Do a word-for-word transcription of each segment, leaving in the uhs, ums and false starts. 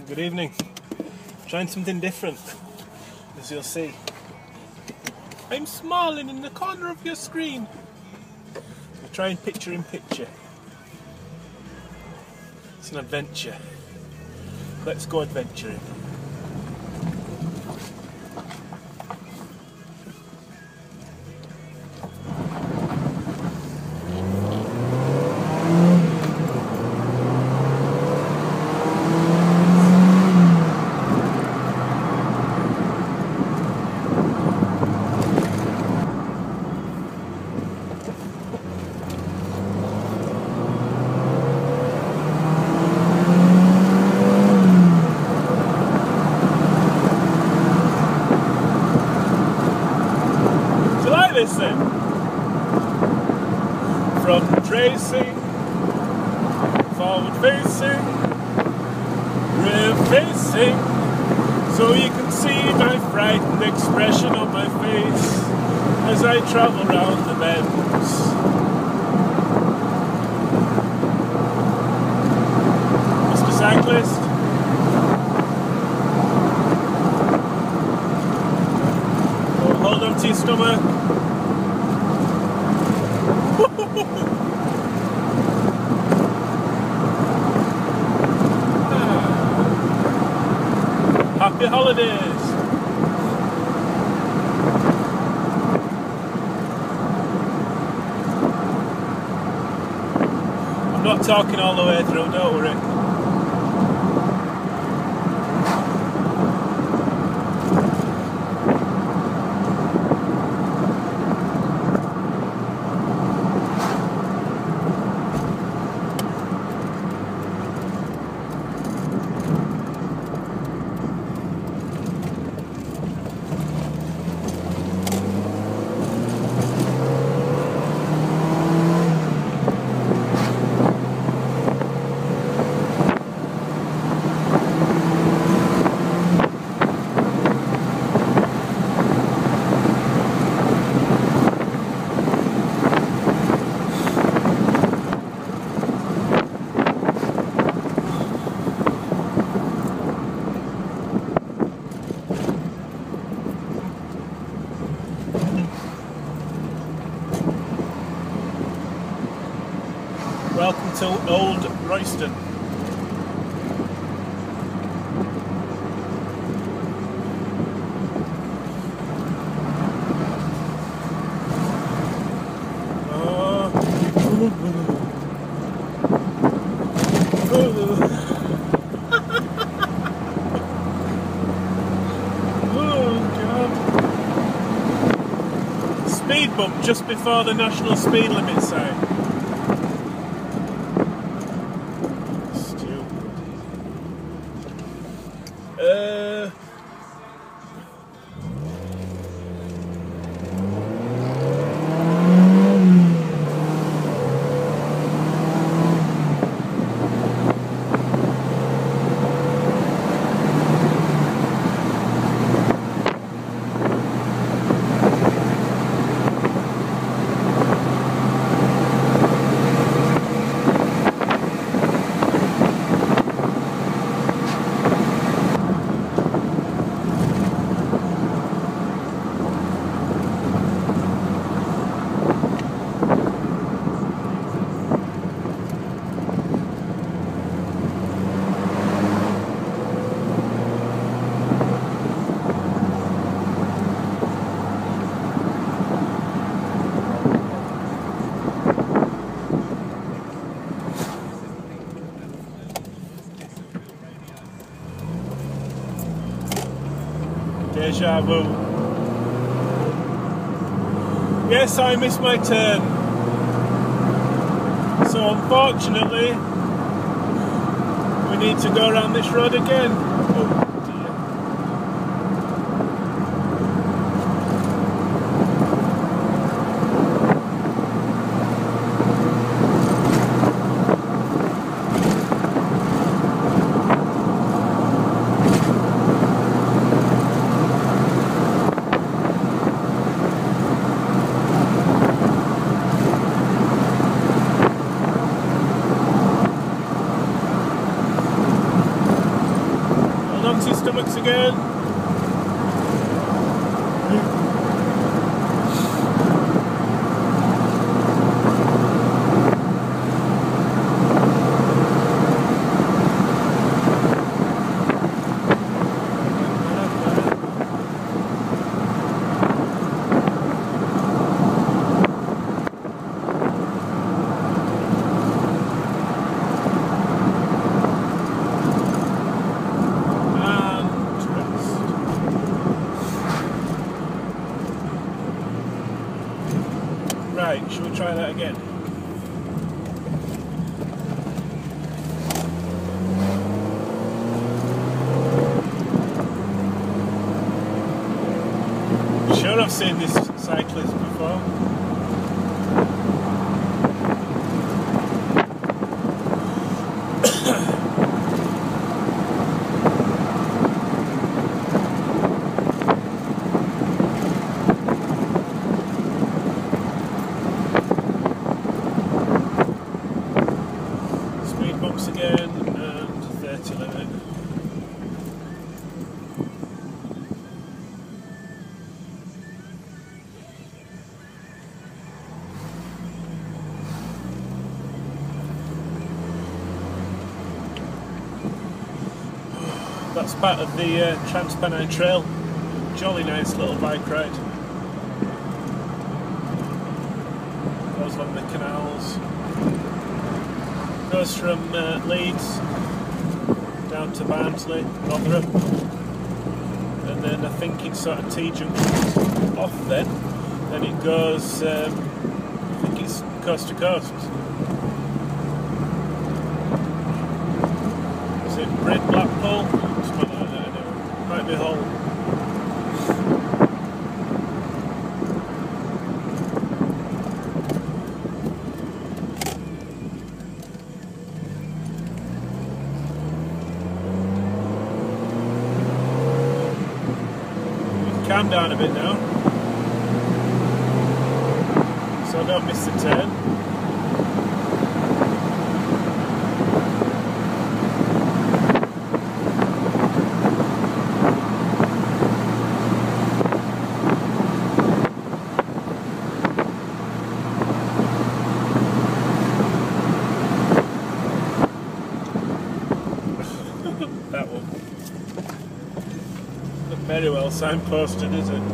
Good evening. Trying something different, as you'll see. I'm smiling in the corner of your screen. We're trying picture in picture. It's an adventure. Let's go adventuring. Listen, from tracing, forward facing, rear facing, so you can see my frightened expression on my face as I travel round the bends. Mister Cyclist, oh, hold on to your stomach. Happy holidays! I'm not talking all the way through, don't worry. Welcome to Old Royston. Oh. Oh God. Speed bump just before the national speed limit sign. Uh, Deja vu. Yes, I missed my turn. So unfortunately, we need to go around this road again. Oh. stomachs again. Right, shall we try that again? Sure, I've seen this cyclist before. Again and thirty limit. That's part of the uh, Trans-Pennine Trail. Jolly nice little bike ride. Goes along the canals. Goes from uh, Leeds down to Barnsley, Rotherham, and then I think it's sort of T-junction off then, then it goes, um, I think it's coast to coast. Is it Brid Blackpool? Something like that, anyway. Might be Hull. Calm down a bit now, so I don't miss the turn. That one. Very well signposted, is it?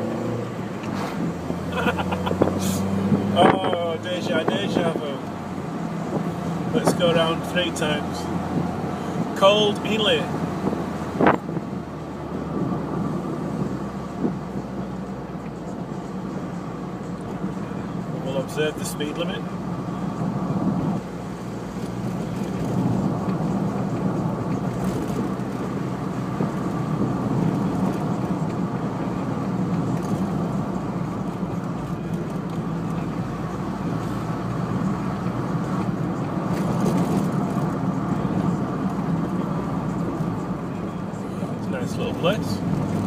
Oh, deja, deja vu. Let's go around three times. Cold Ely. We'll observe the speed limit. Nice little place.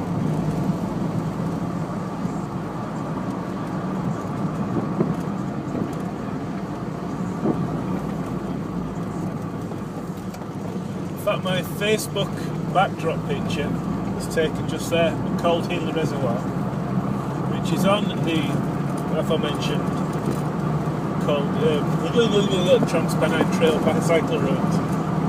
In fact, my Facebook backdrop picture was taken just there at Cold Ely Reservoir, which is on the aforementioned called uh, Trans-Pennine Trail bicycle route.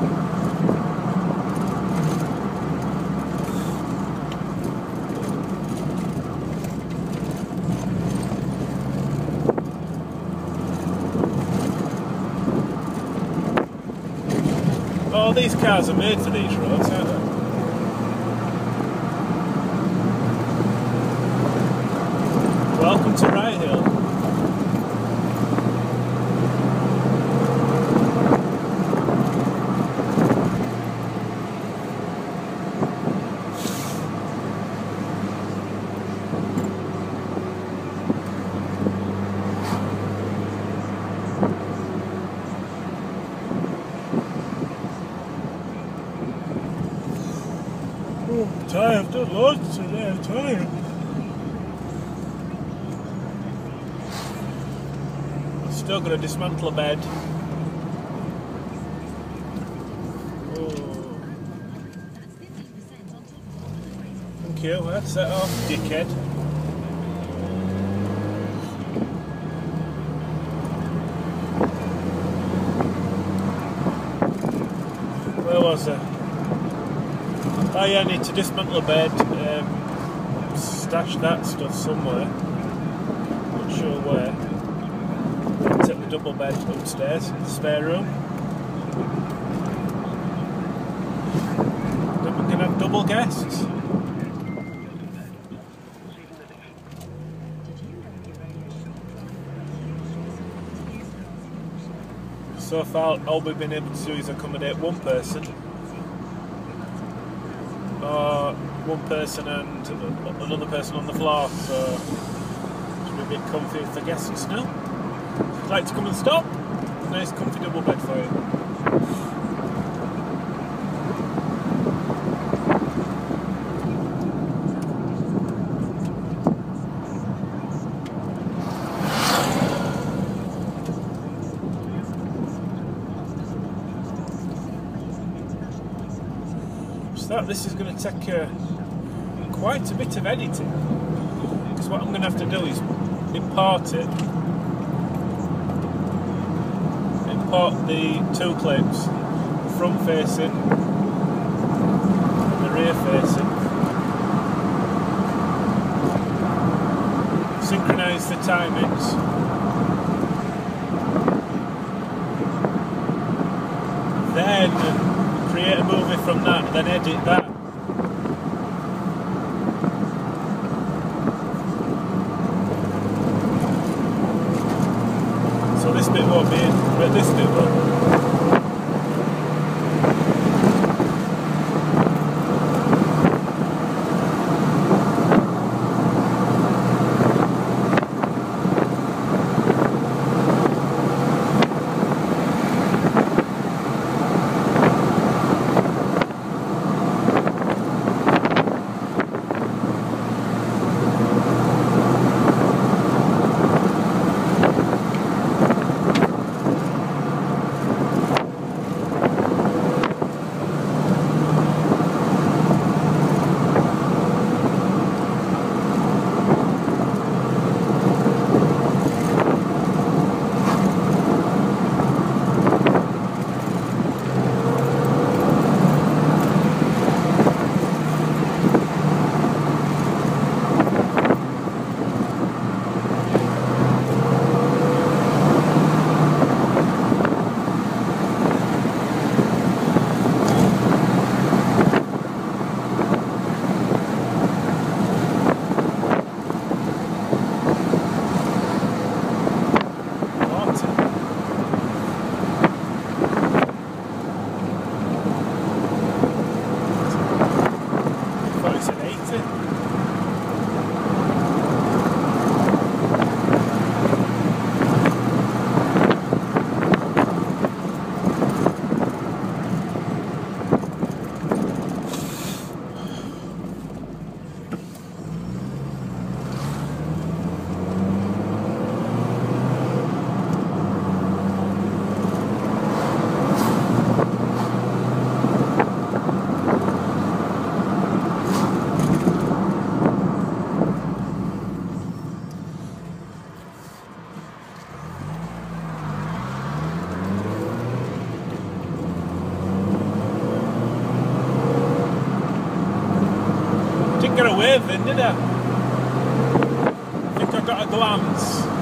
Oh, these cars are made for these roads, aren't they? Welcome to Rye Hill. Oh, I'm tired. I've done loads today. I'm tired. Still got to dismantle a bed. Oh. Thank you. That's that off, dickhead. Where was I? Oh yeah, I need to dismantle a bed, um, stash that stuff somewhere. Not sure where. Take the double bed upstairs in the spare room. Then we can have double guests. So far, all we've been able to do is accommodate one person, or one person and another person on the floor, so it should be a bit comfy for guests now. If you'd like to come and stop, nice comfy double bed for you. That this is going to take uh, quite a bit of editing, because what I'm going to have to do is import it, import the two clips, the front facing and the rear facing, synchronise the timings, then create a movie from that, then edit that. So this bit won't be in, but this bit will. Didn't get a wave then, did I? I think I got a glance.